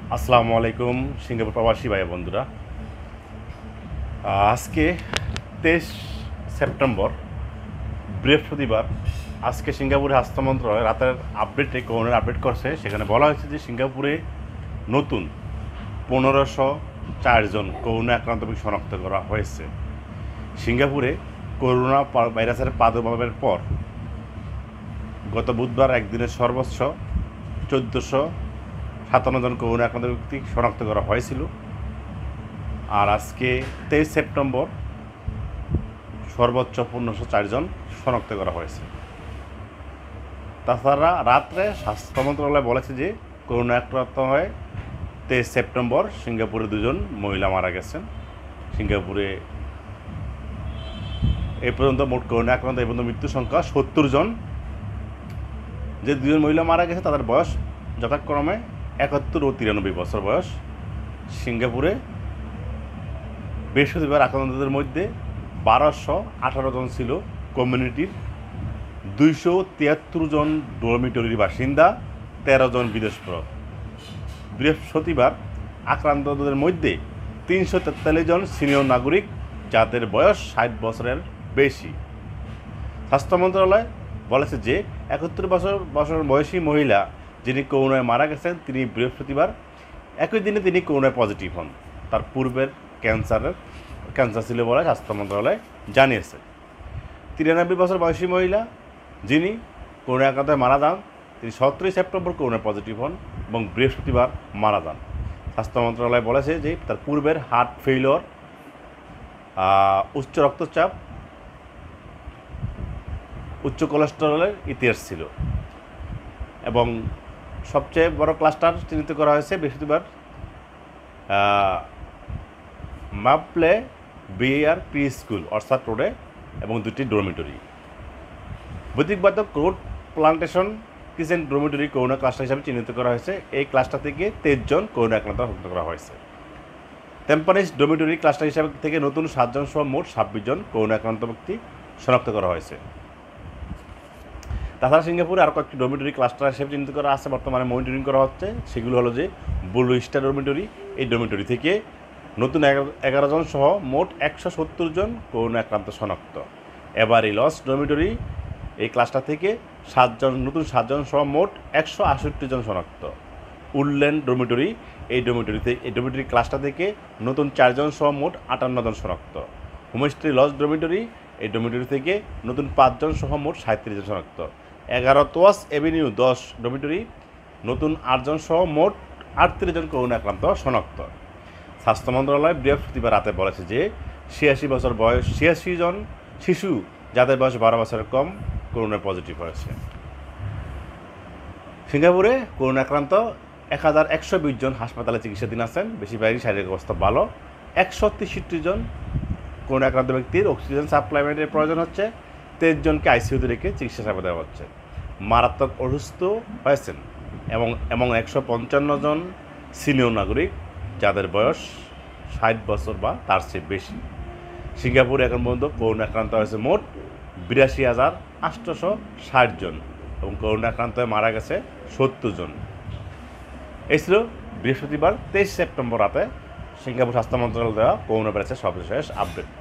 আসসালামু আলাইকুম সিঙ্গাপুর প্রবাসী ভাই বন্ধুরা। আজকে 23 সেপ্টেম্বর বৃহস্পতিবার। আজকে সিঙ্গাপুরে স্বাস্থ্য মন্ত্রণালয় রাতের আপডেটে করোনার আপডেট করছে। সেখানে বলা হয়েছে যে সিঙ্গাপুরে নতুন 1504 জন করোনা আক্রান্ত ব্যক্তি শনাক্ত করা হয়েছে। সিঙ্গাপুরে করোনা ভাইরাসের প্রাদুর্ভাবের পর গত বুধবার একদিনের সর্বোচ্চ 1457 জন করোনা আক্রান্ত ব্যক্তি শনাক্ত করা হয়েছিল। আর আজকে 23 সেপ্টেম্বর সর্বোচ্চ 1504 জন শনাক্ত করা হয়েছে। তাছাড়া রাত্রে স্বাস্থ্য মন্ত্রণালয় বলেছে যে করোনা আক্রান্ত হয়ে 23 সেপ্টেম্বর সিঙ্গাপুরে 2 জন মহিলা মারা গেছেন। সিঙ্গাপুরে এই পর্যন্ত মোট করোনা আক্রান্ত এই পর্যন্ত মৃত্যু সংখ্যা 70 জন। যে 2 জন মহিলা মারা গেছে তাদের বয়স যথাক্রমে 71 ও 93 বছর বয়স। সিঙ্গাপুরে বৃহস্পতিবার আক্রান্তদের মধ্যে 1218 জন ছিল কমিউনিটির, 273 জন ডরমিটরির বাসিন্দা, 13 জন বিদেশপ্রবাসী। বৃহস্পতিবার আক্রান্তদের মধ্যে 343 জন সিনিয়র নাগরিক যাদের বয়স 60 বছরের বেশি। স্বাস্থ্য মন্ত্রণালয় বলেছে যে 71 বছর বয়সী মহিলা যিনি করোনায় মারা গেছেন তিনি বৃহস্পতিবার একই দিনে তিনি করোনায় পজিটিভ হন। তার পূর্বের ক্যান্সার ছিল বলে স্বাস্থ্য মন্ত্রণালয় জানিয়েছে। 93 বছর বয়সী মহিলা যিনি করোনা আক্রান্তে মারা যান তিনি 17 সেপ্টেম্বর করোনা পজিটিভ হন এবং বৃহস্পতিবার মারা যান। স্বাস্থ্য মন্ত্রণালয় বলেছে যে তার পূর্বের হার্ট ফেইলিওর, উচ্চ রক্তচাপ, উচ্চ কোলেস্টেরলের ইতিহাস ছিল। এবং সবচেয়ে বড় ক্লাস্টার চিহ্নিত করা হয়েছে বৃহস্পতিবার মাপলে বিআর প্রি স্কুল অর্থাৎ রোডে এবং 2টি ডরমিটরি। বৈদিকবাদক road plantation kitchen dormitory corona cluster হিসাবে চিহ্নিত করা হয়েছে। এই ক্লাস্টার থেকে 23 জন করোনা আক্রান্ত শনাক্ত করা হয়েছে। টেম্পানিস ডরমিটরি ক্লাস্টার হিসাবে থেকে নতুন 7 জন সহ মোট 26 জন করোনা আক্রান্ত ব্যক্তি শনাক্ত করা হয়েছে। তাছাড়া সিঙ্গাপুরে আরও কয়েকটি ডরমিটরি ক্লাস্টার হিসেবে চিহ্নিত করা আছে, বর্তমানে মনিটরিং করা হচ্ছে। সেগুলো হলো যে ব্লু স্টার ডরমিটরি, এই ডরমিটরি থেকে নতুন 11 জন সহ মোট 170 জন করোনা আক্রান্ত শনাক্ত। এবারই লস ডরমিটরি এই ক্লাস্টার থেকে নতুন 7 জন সহ মোট 168 জন শনাক্ত। উডল্যান্ড ডরমিটরি এই ডরমিটরি ক্লাস্টার থেকে নতুন 4 জন সহ মোট 58 জন শনাক্ত। হোমস্টে লস ডরমিটরি এই ডরমিটরি থেকে নতুন 5 জন সহ মোট 37 জন শনাক্ত। 11 তোয়াস এভিনিউ 10 ডরমিটরি নতুন 8 জন সহ মোট 38 জন করোনা আক্রান্ত শনাক্ত। স্বাস্থ্য মন্ত্রণালয় বৃহস্পতিবার রাতে বলেছে যে 86 বছর বয়স 86 জন শিশু যাদের বয়স 12 বছরের কম করোনা পজিটিভ হয়েছে। সিঙ্গাপুরে করোনা আক্রান্ত 1120 জন হাসপাতালে চিকিৎসাধীন আছেন। বেশিরভাগই শারীরিক অবস্থা ভালো। 163 জন করোনা আক্রান্ত ব্যক্তির অক্সিজেন সাপ্লাইমেন্টের প্রয়োজন হচ্ছে। 23 জনকে আইসিইউতে রেখে চিকিৎসা সেবা দেওয়া হচ্ছে। মারাত্মক অসুস্থ হয়েছেন এবং 155 জন সিনিয়র নাগরিক যাদের বয়স 60 বছর বা তার চেয়ে বেশি। সিঙ্গাপুরে এখন পর্যন্ত করোনা আক্রান্ত হয়েছে মোট 82,860 জন এবং করোনা আক্রান্ত হয়ে মারা গেছে 70 জন। এই ছিল বৃহস্পতিবার 23 সেপ্টেম্বর রাতে সিঙ্গাপুর স্বাস্থ্য মন্ত্রণালয় দেওয়া করোনা ভাইরাসের সর্বশেষ আপডেট।